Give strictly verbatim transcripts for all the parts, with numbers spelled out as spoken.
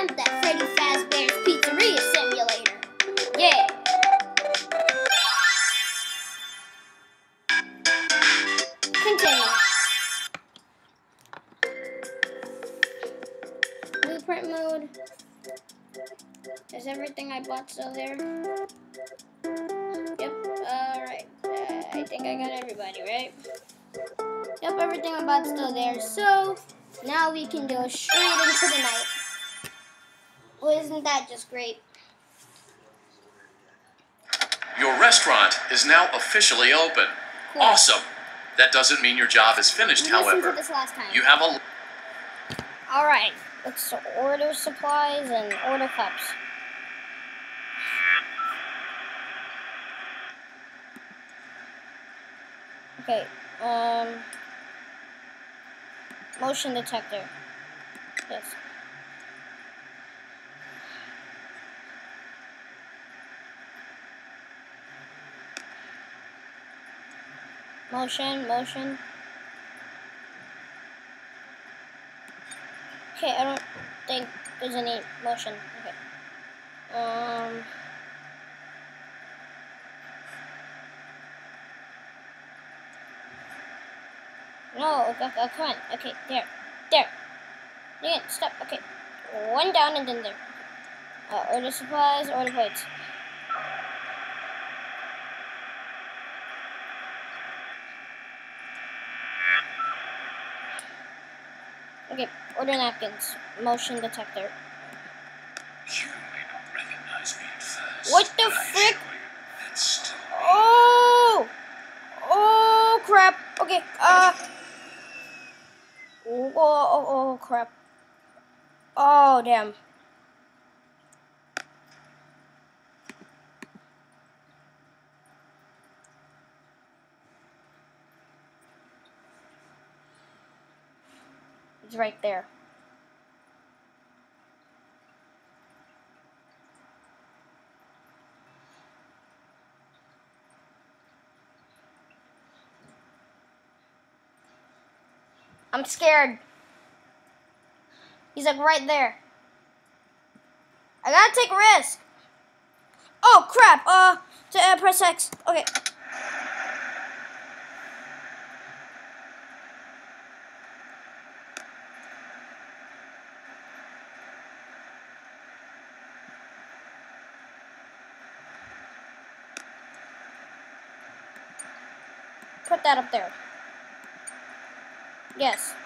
attempt at Freddy Fazbear's Pizzeria Simulator. Yeah. Continue. Blueprint mode. Is everything I bought still there? Yep. Alright. Uh, I think I got everybody, right? Yep, everything I bought still there. So, now we can go straight into the night. Well, isn't that just great? Your restaurant is now officially open. Cool. Awesome. That doesn't mean your job is finished, Listen however. to this last time. You have a... Alright, let's order supplies and order cups. Okay, um... motion detector. Yes. Motion, motion. Okay, I don't think there's any motion. Okay. Um. No, okay, okay, come on. Okay, there. There. Again, stop. Okay. One down and then there. Uh, order supplies, order plates. Okay, order napkins. Motion detector. You may not recognize me at first. What the but I frick? assure you that's still me. Oh! Oh, crap. Okay, uh... Oh, oh, oh, crap. Oh, damn. It's right there. I'm scared. He's like right there. I gotta take a risk. Oh crap! Uh, to uh, press X. Okay. Put that up there. Yes.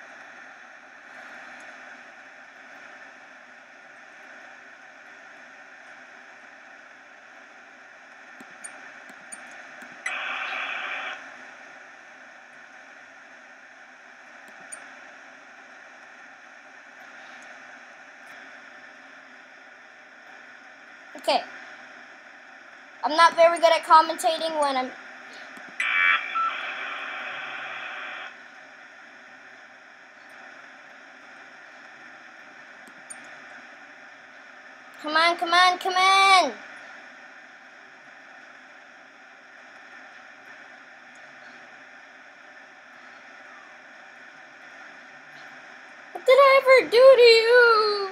Okay. I'm not very good at commentating when I'm... Come on, come on, come on! What did I ever do to you?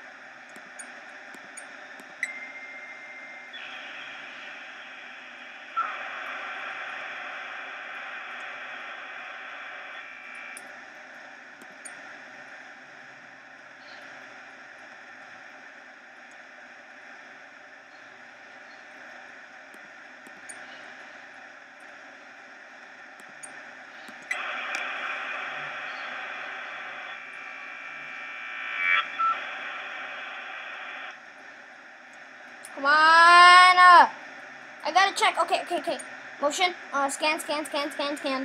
Come on! Uh, I gotta check. Okay, okay, okay. Motion. Uh, scan, scan, scan, scan, scan.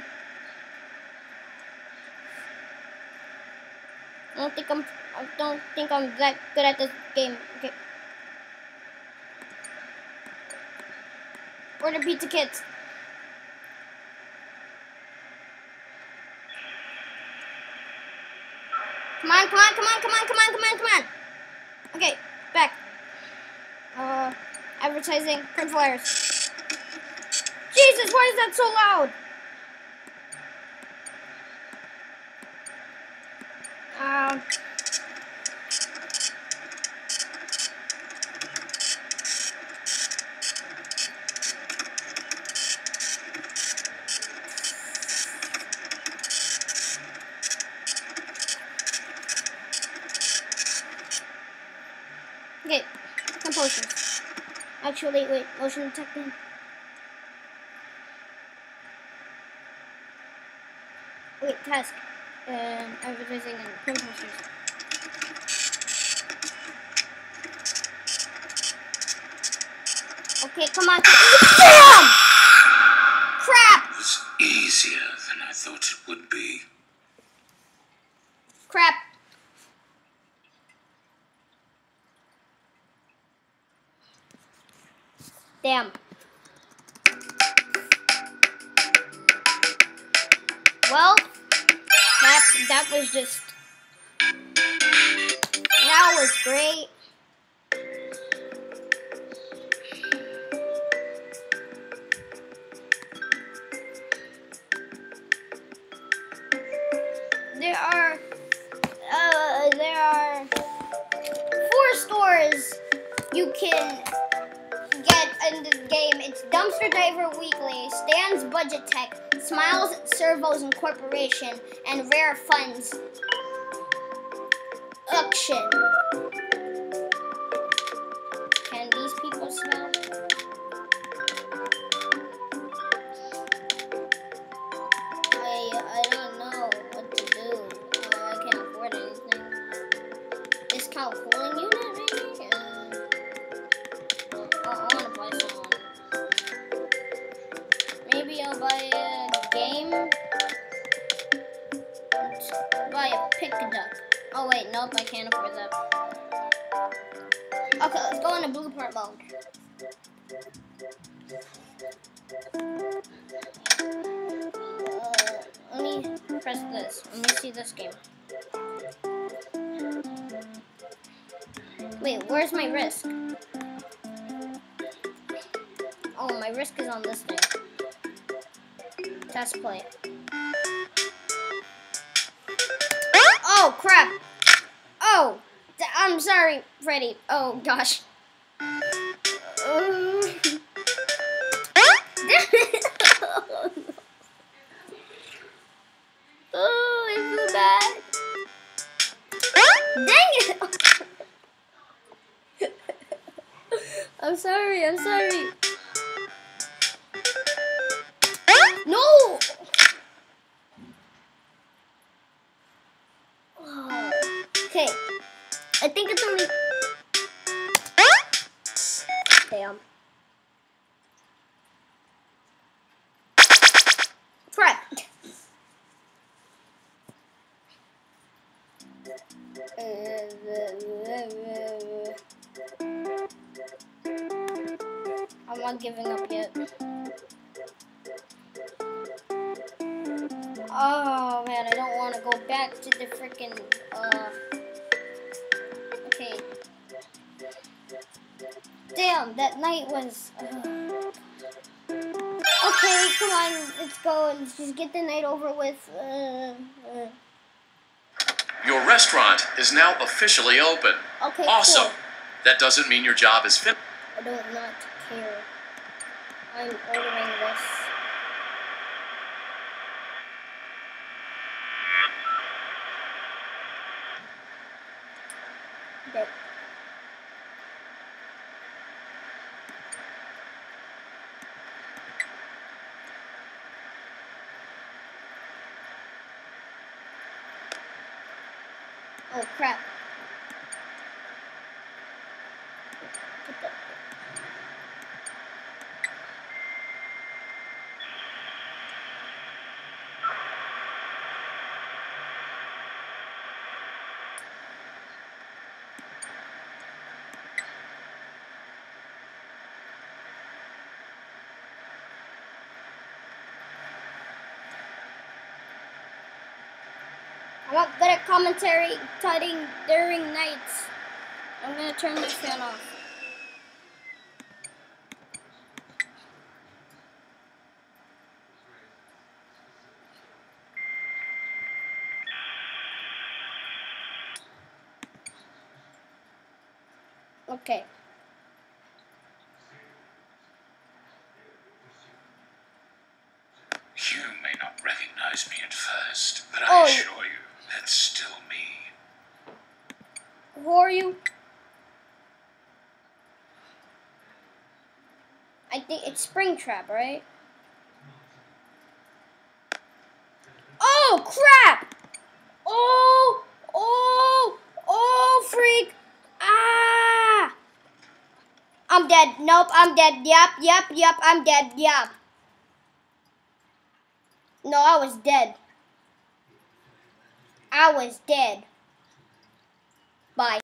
I don't think I'm. I don't think I'm that good at this game. Okay. Order pizza kits. Come on, come on, come on, come on, come on, come on, come on. Okay, back. Uh, advertising, print flyers. Jesus, why is that so loud? Um. Okay, some potions. Actually, wait, motion detected. Wait, task. Um, advertising and print posters. Okay, come on. Damn! Crap! It was easier than I thought it would be. Crap. Damn. Well, that that was just that was great. There are uh, there are four stores you can get in this game. It's Dumpster Diver Weekly, Stan's Budget Tech, Smiles Servos Incorporation, and Rare Funds Auction. Can these people smell? I I don't know what to do. Uh, I can't afford anything. Discount cooling unit, maybe? Uh, I, I want to buy someone. Maybe I'll buy a game. Let's buy a pick a duck. Oh wait, nope, I can't afford that. Okay, let's go into blueprint mode. Uh, let me press this. Let me see this game. Wait, where's my risk? Oh, my risk is on this thing. Test play. Oh, crap. Oh, I'm sorry, Freddy. Oh, gosh. Uh, oh, I feel bad. Dang it. I'm sorry, I'm sorry. No! Oh. Okay. I think it's only... Damn. Crap. I'm not giving up yet. Oh man, I don't want to go back to the freaking. Uh... Okay. Damn, that night was. Uh... Okay, come on, let's go and just get the night over with. Uh, uh... Your restaurant is now officially open. Okay, Awesome. cool. That doesn't mean your job is finished. I do not care. I'm ordering this. Okay. Oh crap. Put that. I want better commentary tutting during nights. I'm gonna turn this fan off. Okay. You may not recognize me at first, but Oh. I assure you, that's still me. Who are you? I think it's Springtrap, right? Oh, crap! Oh, oh, oh, freak! Ah! I'm dead. Nope, I'm dead. Yep, yep, yep, I'm dead. Yep. No, I was dead. I was dead. Bye.